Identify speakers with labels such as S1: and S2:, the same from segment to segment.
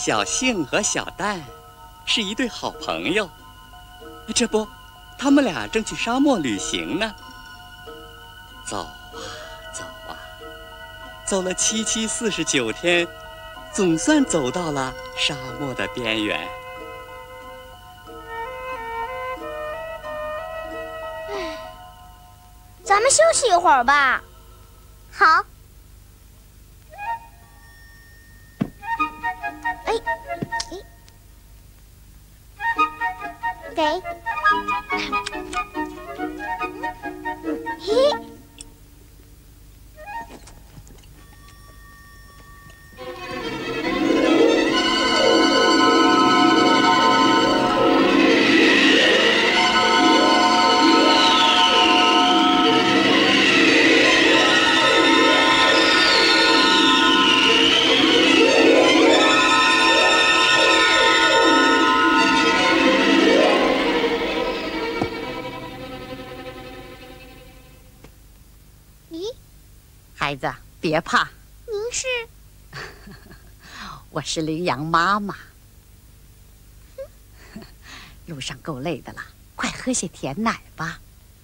S1: 小杏和小蛋是一对好朋友，这不，他们俩正去沙漠旅行呢。走啊走啊，走了7七49天，总算走到了沙漠的边缘。
S2: 咱们休息一会儿吧。
S3: 好。给。嘿。
S4: 孩子，别怕。
S3: 您是？
S4: 我是羚羊妈妈。路上够累的了，快喝些甜奶吧。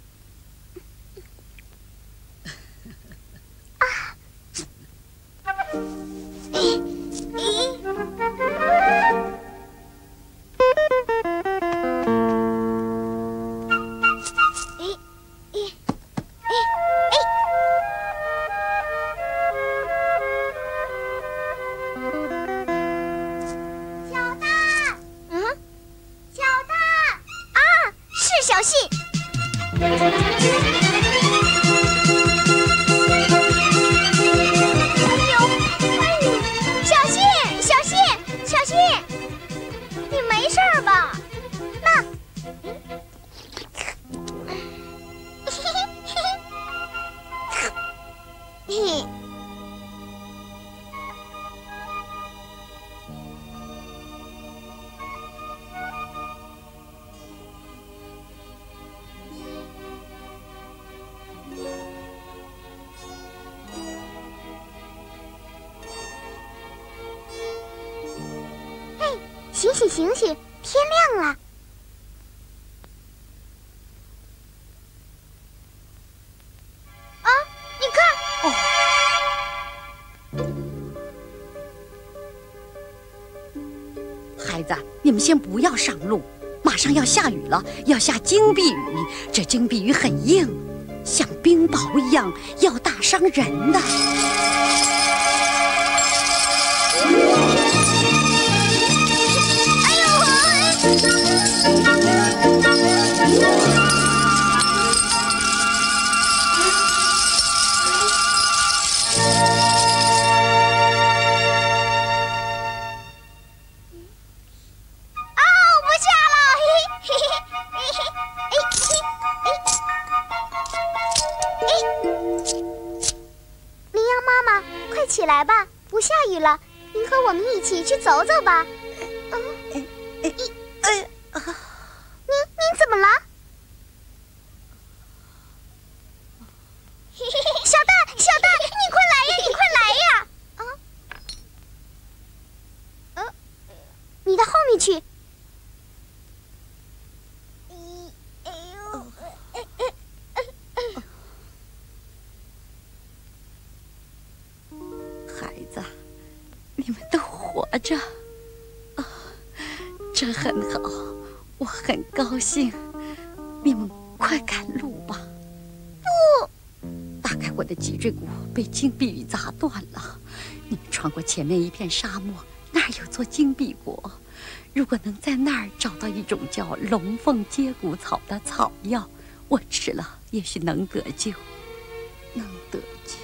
S3: 醒醒醒醒，天亮了。啊，你看！
S4: 孩子，你们先不要上路，马上要下雨了，要下金币雨。这金币雨很硬，像冰雹一样，要打伤人的。
S3: 起来吧，不下雨了，您和我们一起去走走吧。您怎么了？小蛋，小蛋，你快来呀，你快来呀！你到后面去。
S4: 孩子，你们都活着啊，这很好，我很高兴。你们快赶路吧。
S3: 不，
S4: 大概我的脊椎骨被金币雨砸断了。你们穿过前面一片沙漠，那儿有座金币国。如果能在那儿找到一种叫龙凤接骨草的草药，我吃了也许能得救，能得救。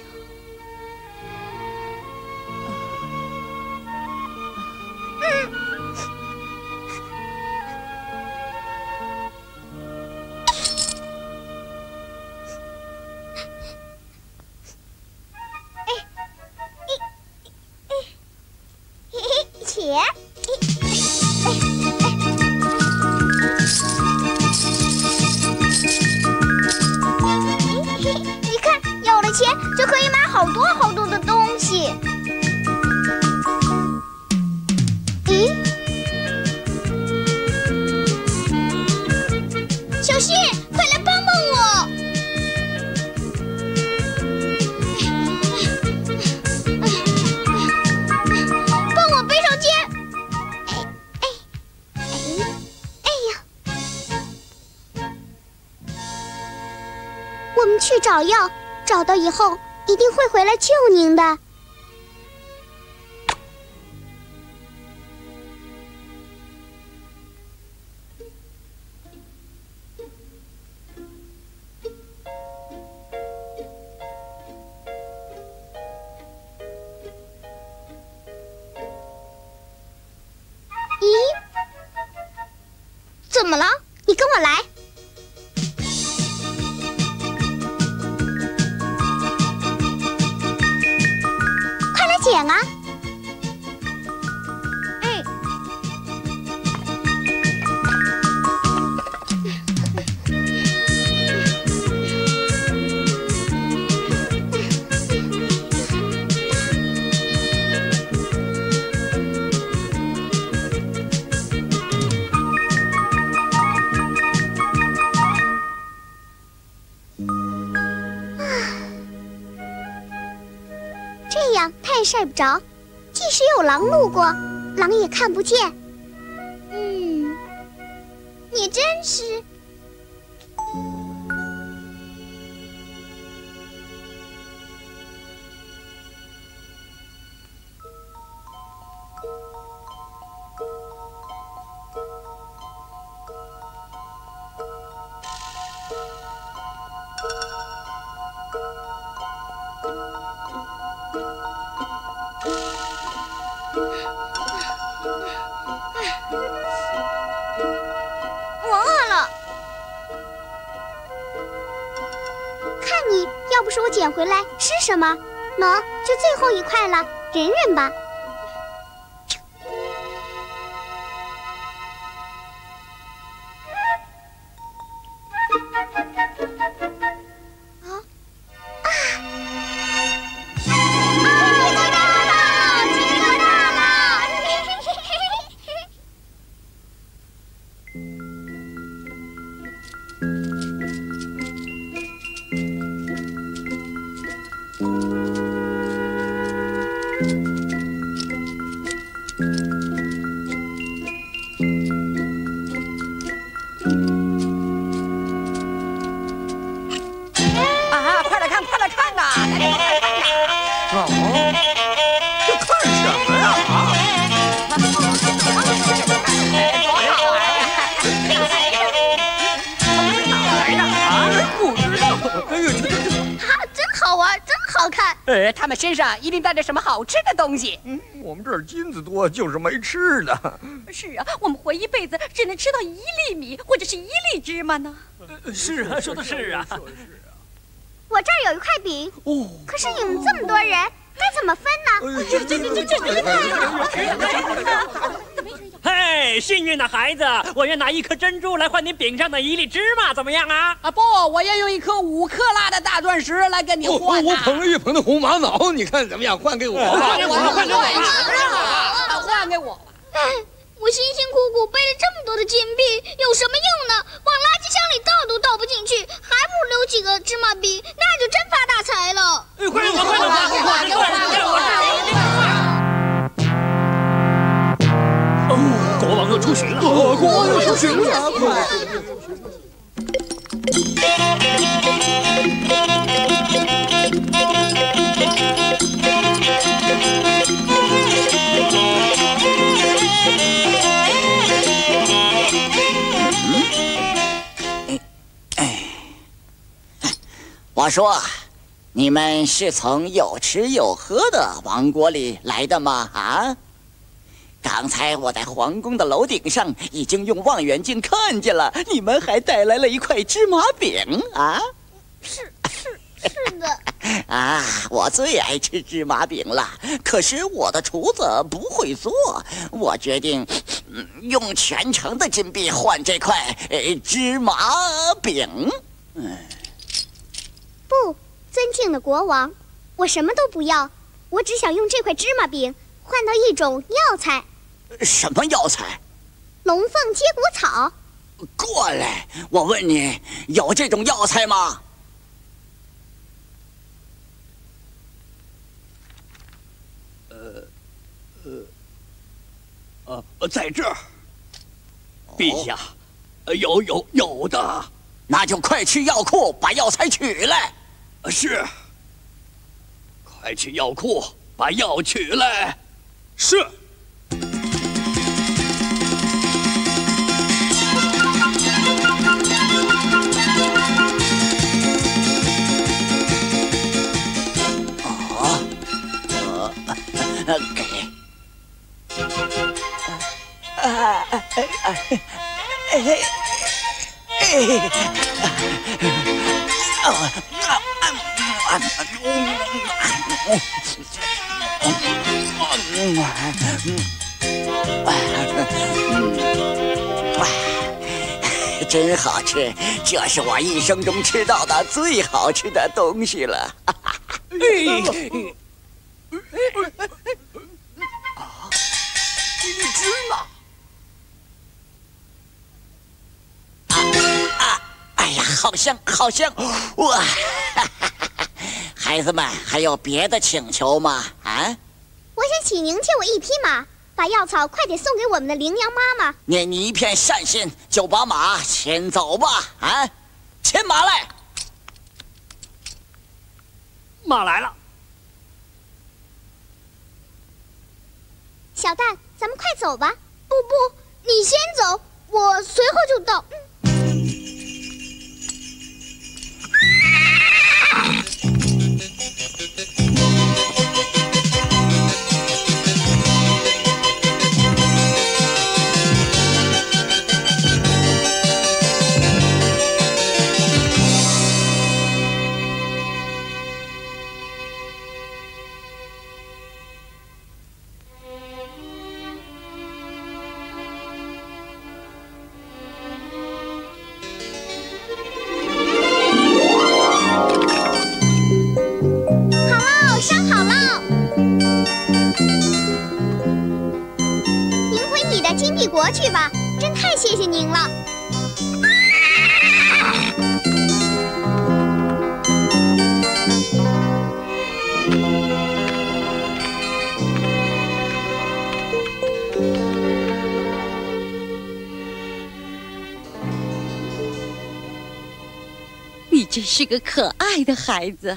S3: 你看，有了钱就可我们去找药，找到以后一定会回来救您的。咦，怎么了？你跟我来。快来捡啊！哎，这样太阳晒不着，即使有狼路过，狼也看不见。你真是……我饿了。看你，要不是我捡回来，吃什么？喏，就最后一块了，忍忍吧。
S5: 他们身上一定带着什么好吃的东西。
S6: 我们这儿金子多，就是没吃的。
S4: 是啊，我们活一辈子只能吃到1粒米或者是1粒芝麻呢。
S7: 是啊，说的是啊。
S3: 我这儿有一块饼，可是你们这么多人，该怎么分呢？
S7: 嘿，幸运的孩子，我愿拿1颗珍珠来换你饼上的1粒芝麻，怎么样啊？
S5: 啊不，我要用1颗5克拉的大钻石来跟你换。
S6: 我捧了一捧的红玛瑙，你看怎么样？换给我吧。
S5: 换给我，换给我吧。
S3: 哎，我辛辛苦苦背了这么多的金币，有什么用呢？往垃圾箱里倒都倒不进去，还不如留几个芝麻饼，那就真发大财了。
S7: 快点，快点！国王又出巡了！
S6: 国王又出巡了！快！
S8: 我说，你们是从有吃有喝的王国里来的吗？啊？刚才我在皇宫的楼顶上已经用望远镜看见了，你们还带来了1块芝麻饼啊！
S3: 是的。
S8: 啊，我最爱吃芝麻饼了。可是我的厨子不会做，我决定，用全城的金币换这块芝麻饼。
S3: 不，尊敬的国王，我什么都不要，我只想用这块芝麻饼换到一种药材。
S8: 什么药材？
S3: 龙凤接骨草。
S8: 过来，我问你，有这种药材吗？
S1: 在这儿，陛下，有的。
S8: 那就快去药库把药材取来。
S1: 是。快去药库把药取来。
S6: 是。
S8: 给。真好吃，这是我一生中吃到的最好吃的东西了。
S6: 一粒芝麻。
S8: 哎呀，好香，好香！哇，孩子们还有别的请求吗？啊？
S2: 我想请您借我一匹马，把药草快点送给我们的羚羊妈妈。
S8: 念你一片善心，就把马牵走吧。啊，牵马来！
S7: 马来了。
S2: 小蛋，咱们快走吧。
S3: 不，你先走，我随后就到。
S2: 国去吧，真太谢谢您了。
S4: 你真是个可爱的孩子。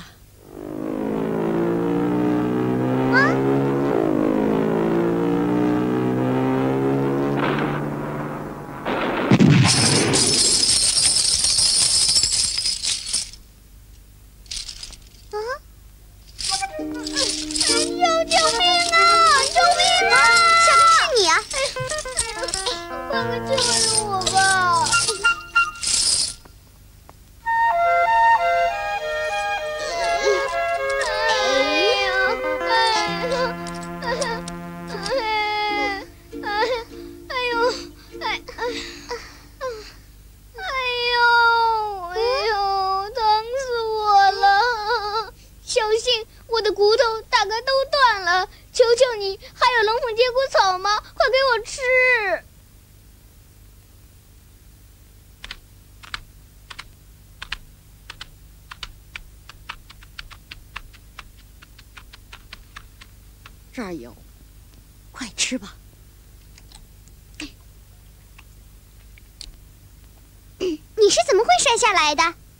S4: 这儿有，快吃吧。
S2: 你是怎么会摔下来的？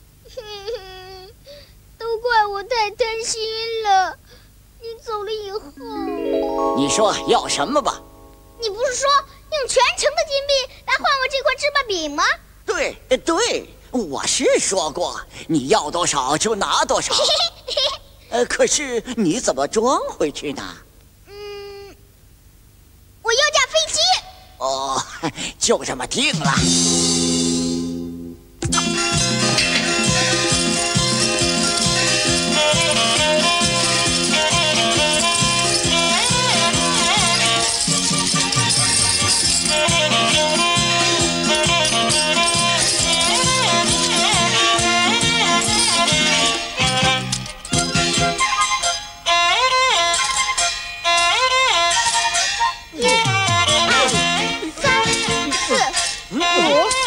S3: 都怪我太贪心了。你走了以后，
S8: 你说要什么吧？
S3: 你不是说用全城的金币来换我这块芝麻饼吗？
S8: 对，我是说过，你要多少就拿多少。可是你怎么装回去呢？
S3: 我要架飞机。
S8: 哦，就这么定了。
S2: 1、2、3、4、5。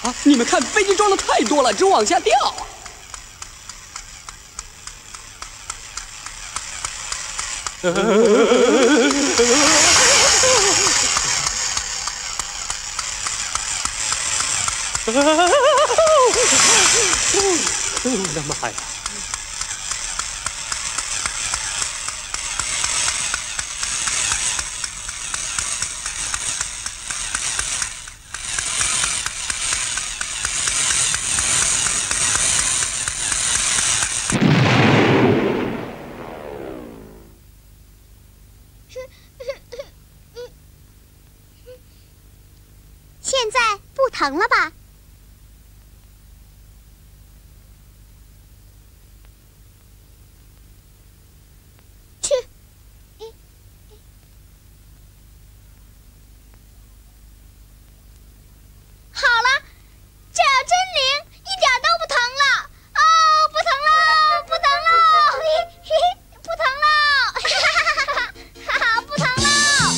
S9: 啊！你们看，飞机装的太多了，直往下掉。
S7: 我的妈呀！
S2: 现在不疼了吧？去，好了，这要真灵，一点都不疼了。哦，不疼了，不疼了，嘿嘿，不疼了，哈哈哈哈哈，不疼了。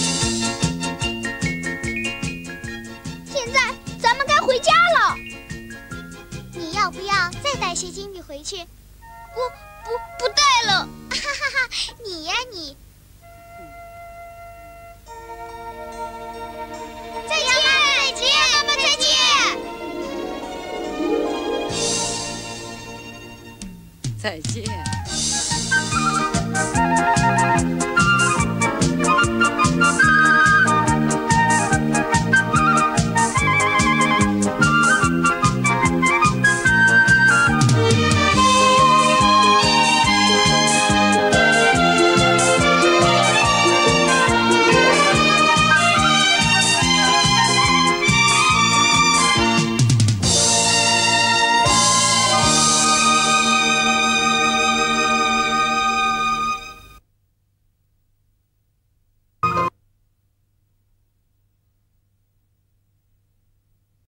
S2: 现在咱们该回家了。你要不要再带些金币回去？不带了。哈哈哈，你呀你。再见，再见，妈妈再见。
S4: 再见。